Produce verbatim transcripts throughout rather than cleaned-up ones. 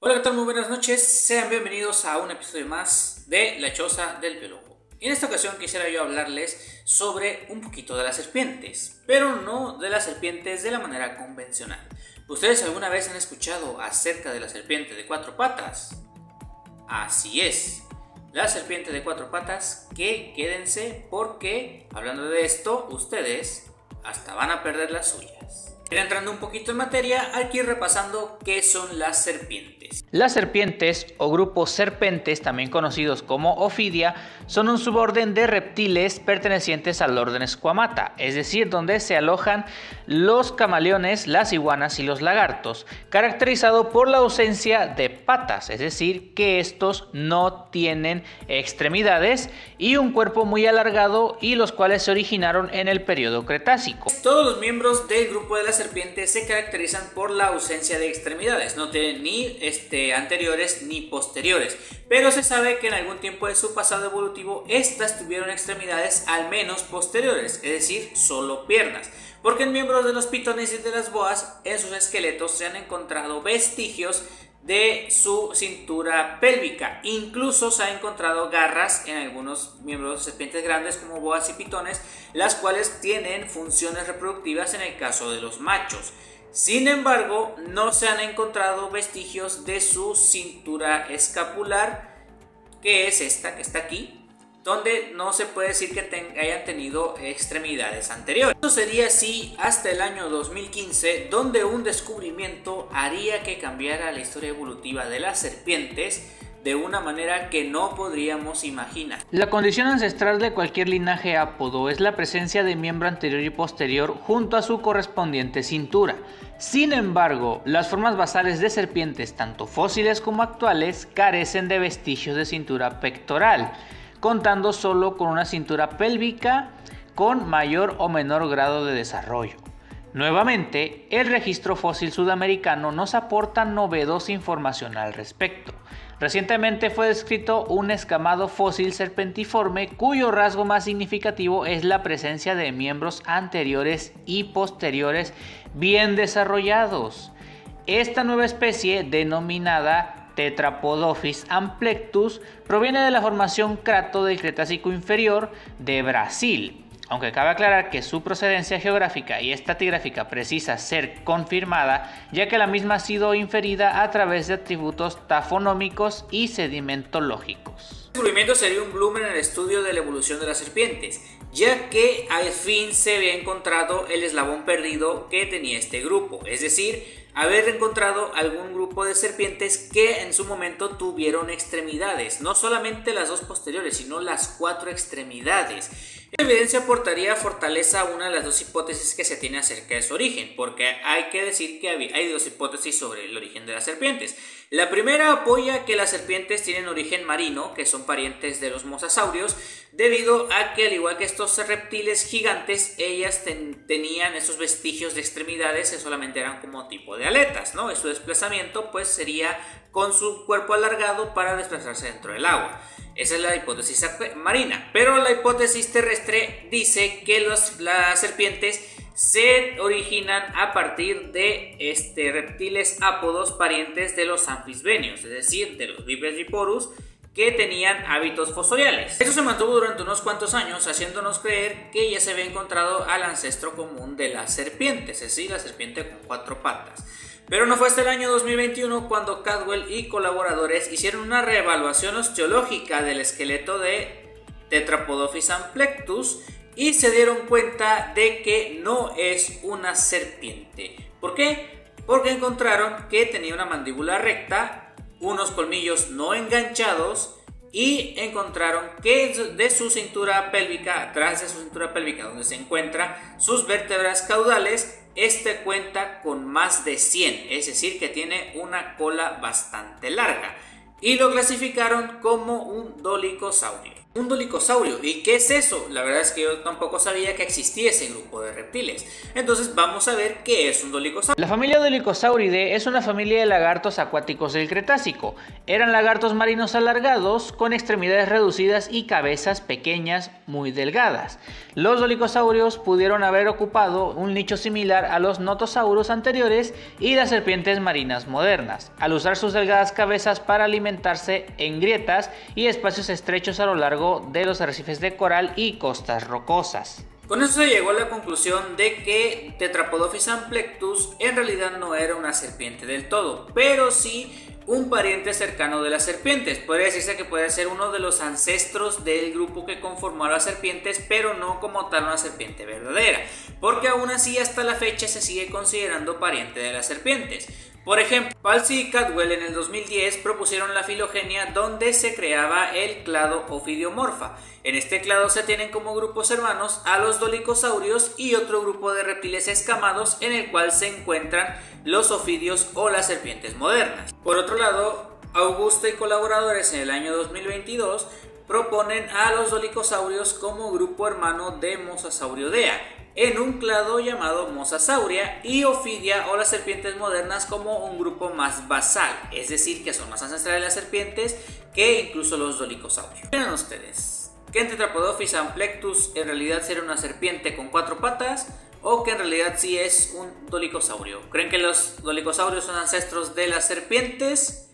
Hola, ¿qué tal? Muy buenas noches, sean bienvenidos a un episodio más de La Choza del Biólogo. En esta ocasión quisiera yo hablarles sobre un poquito de las serpientes, pero no de las serpientes de la manera convencional. ¿Ustedes alguna vez han escuchado acerca de la serpiente de cuatro patas? Así es, la serpiente de cuatro patas, que quédense porque hablando de esto, ustedes hasta van a perder las suyas. Entrando un poquito en materia, hay que ir repasando qué son las serpientes. Las serpientes o grupos serpentes, también conocidos como Ophidia, son un suborden de reptiles pertenecientes al orden Squamata, es decir, donde se alojan los camaleones, las iguanas y los lagartos, caracterizado por la ausencia de patas, es decir, que estos no tienen extremidades y un cuerpo muy alargado, y los cuales se originaron en el periodo Cretácico. Todos los miembros del grupo de las serpientes se caracterizan por la ausencia de extremidades, no tienen ni este, anteriores ni posteriores, pero se sabe que en algún tiempo de su pasado evolutivo estas tuvieron extremidades al menos posteriores, es decir, solo piernas, porque en miembros de los pitones y de las boas, en sus esqueletos se han encontrado vestigios de su cintura pélvica. Incluso se han encontrado garras en algunos miembros de serpientes grandes como boas y pitones, las cuales tienen funciones reproductivas en el caso de los machos. Sin embargo, no se han encontrado vestigios de su cintura escapular, que es esta que está aquí, donde no se puede decir que ten, hayan tenido extremidades anteriores. Esto sería así hasta el año dos mil quince, donde un descubrimiento haría que cambiara la historia evolutiva de las serpientes de una manera que no podríamos imaginar. La condición ancestral de cualquier linaje ápodo es la presencia de miembro anterior y posterior junto a su correspondiente cintura. Sin embargo, las formas basales de serpientes, tanto fósiles como actuales, carecen de vestigios de cintura pectoral, contando solo con una cintura pélvica con mayor o menor grado de desarrollo. Nuevamente, el registro fósil sudamericano nos aporta novedosa información al respecto. Recientemente fue descrito un escamado fósil serpentiforme cuyo rasgo más significativo es la presencia de miembros anteriores y posteriores bien desarrollados. Esta nueva especie, denominada Tetrapodophis amplectus, proviene de la formación Crato del Cretácico inferior de Brasil, aunque cabe aclarar que su procedencia geográfica y estratigráfica precisa ser confirmada, ya que la misma ha sido inferida a través de atributos tafonómicos y sedimentológicos. El descubrimiento sería un boom en el estudio de la evolución de las serpientes, ya que al fin se había encontrado el eslabón perdido que tenía este grupo, es decir, haber encontrado algún grupo de serpientes que en su momento tuvieron extremidades, no solamente las dos posteriores, sino las cuatro extremidades. Esta evidencia aportaría fortaleza a una de las dos hipótesis que se tiene acerca de su origen, porque hay que decir que hay dos hipótesis sobre el origen de las serpientes. La primera apoya que las serpientes tienen origen marino, que son parientes de los mosasaurios, debido a que al igual que estos reptiles gigantes, ellas ten, tenían esos vestigios de extremidades que solamente eran como tipo de aletas, ¿no? Y su desplazamiento pues sería con su cuerpo alargado para desplazarse dentro del agua. Esa es la hipótesis marina, pero la hipótesis terrestre dice que los, las serpientes se originan a partir de este, reptiles ápodos parientes de los anfisbenios, es decir, de los Viverriporus, que tenían hábitos fosoriales. Esto se mantuvo durante unos cuantos años, haciéndonos creer que ya se había encontrado al ancestro común de las serpientes, es decir, la serpiente con cuatro patas. Pero no fue hasta el año dos mil veintiuno cuando Caldwell y colaboradores hicieron una reevaluación osteológica del esqueleto de Tetrapodophis amplectus y se dieron cuenta de que no es una serpiente. ¿Por qué? Porque encontraron que tenía una mandíbula recta, unos colmillos no enganchados, y encontraron que de su cintura pélvica, atrás de su cintura pélvica donde se encuentran sus vértebras caudales, este cuenta con más de cien, es decir que tiene una cola bastante larga, y lo clasificaron como un dolicosaurio. Un dolicosaurio. ¿Y qué es eso? La verdad es que yo tampoco sabía que existía ese grupo de reptiles. Entonces vamos a ver qué es un dolicosaurio. La familia Dolichosauridae es una familia de lagartos acuáticos del Cretácico. Eran lagartos marinos alargados, con extremidades reducidas y cabezas pequeñas, muy delgadas. Los dolichosaurios pudieron haber ocupado un nicho similar a los notosaurus anteriores y las serpientes marinas modernas, al usar sus delgadas cabezas para alimentarse en grietas y espacios estrechos a lo largo de los arrecifes de coral y costas rocosas. Con eso se llegó a la conclusión de que Tetrapodophysa amplectus en realidad no era una serpiente del todo, pero sí un pariente cercano de las serpientes. Podría decirse que puede ser uno de los ancestros del grupo que conformó a las serpientes, pero no como tal una serpiente verdadera, porque aún así hasta la fecha se sigue considerando pariente de las serpientes. Por ejemplo, Palsy y Cadwell en el dos mil diez propusieron la filogenia donde se creaba el clado Ophidiomorpha. En este clado se tienen como grupos hermanos a los dolichosaurios y otro grupo de reptiles escamados en el cual se encuentran los ofidios o las serpientes modernas. Por otro lado, Augusto y colaboradores en el año dos mil veintidós proponen a los dolichosaurios como grupo hermano de Mosasauriodea en un clado llamado Mosasauria, y Ophidia o las serpientes modernas como un grupo más basal, es decir, que son más ancestrales de las serpientes que incluso los dolichosaurios. Vean ustedes, que en Tetrapodophysa amplectus en realidad será una serpiente con cuatro patas, o que en realidad sí es un dolichosaurio. ¿Creen que los dolichosaurios son ancestros de las serpientes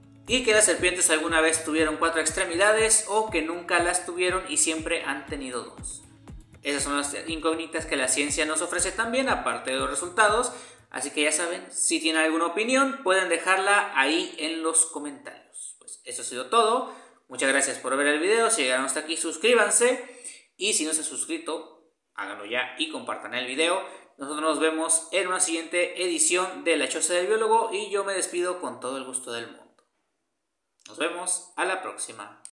y que las serpientes alguna vez tuvieron cuatro extremidades, o que nunca las tuvieron y siempre han tenido dos? Esas son las incógnitas que la ciencia nos ofrece también, aparte de los resultados. Así que ya saben, si tienen alguna opinión, pueden dejarla ahí en los comentarios. Pues eso ha sido todo. Muchas gracias por ver el video. Si llegaron hasta aquí, suscríbanse. Y si no se han suscrito, háganlo ya y compartan el video. Nosotros nos vemos en una siguiente edición de La Choza del Biólogo. Y yo me despido con todo el gusto del mundo. Nos vemos a la próxima.